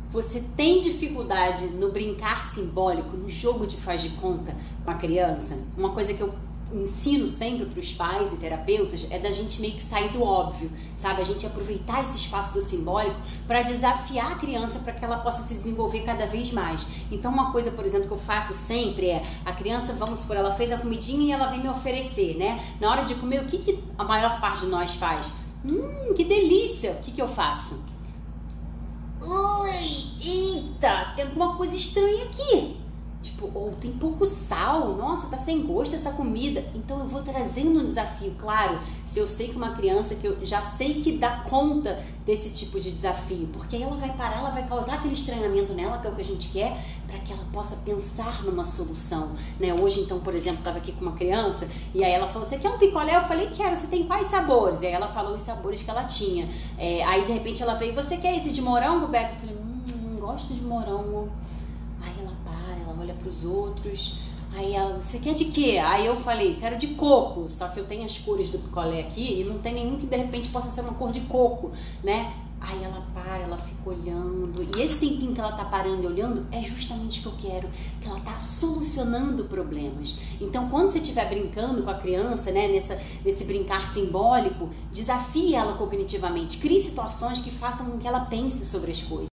Você tem dificuldade no brincar simbólico, no jogo de faz de conta com a criança? Uma coisa que eu ensino sempre para os pais e terapeutas é da gente meio que sair do óbvio, sabe? A gente aproveitar esse espaço do simbólico para desafiar a criança para que ela possa se desenvolver cada vez mais. Então uma coisa, por exemplo, que eu faço sempre é, a criança, vamos supor, ela fez a comidinha e ela vem me oferecer, né? Na hora de comer, o que a maior parte de nós faz? Que delícia! O que eu faço? Ui, eita, tem alguma coisa estranha aqui. Tipo, ou tem pouco sal, nossa, tá sem gosto essa comida. Então eu vou trazendo um desafio, claro, se eu sei que uma criança que eu já sei que dá conta desse tipo de desafio, porque aí ela vai parar, ela vai causar aquele estranhamento nela, que é o que a gente quer, para que ela possa pensar numa solução, né? Hoje, então, por exemplo, tava aqui com uma criança e aí ela falou, você quer um picolé? Eu falei, quero, você tem quais sabores? E aí ela falou os sabores que ela tinha. Aí, de repente, ela veio, você quer esse de morango, Beto? Eu falei, não gosto de morango. Aí ela para, ela olha pros outros, aí ela, você quer de quê? Aí eu falei, quero de coco, só que eu tenho as cores do picolé aqui e não tem nenhum que de repente possa ser uma cor de coco, né? Aí ela para, ela fica olhando, e esse tempinho que ela tá parando e olhando é justamente o que eu quero, que ela tá solucionando problemas. Então quando você estiver brincando com a criança, né, nesse brincar simbólico, desafie ela cognitivamente, crie situações que façam com que ela pense sobre as coisas.